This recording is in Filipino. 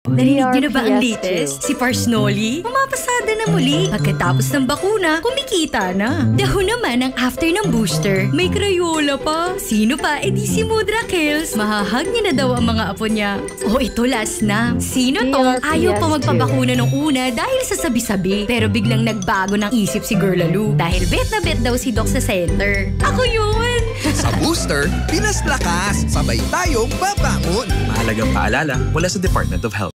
Narinig niyo na ba ang DRPS latest? Si Parsnoli, pumapasada na muli. Pagkatapos ng bakuna, kumikita na. Dahon naman ang after ng booster, may Crayola pa. Sino pa? E di si Mudra Kills. Mahahag niya na daw ang mga apo niya. O ito last na. Sino tong ayaw pa magpabakuna nung una dahil sa sabi-sabi. Pero biglang nagbago ng isip si Girl Lalo. Dahil bet na bet daw si Doc sa center. Ako yun! Sa booster, Pinas Lakas. Sabay tayong babangon. Mahalagang paalala mula sa Department of Health.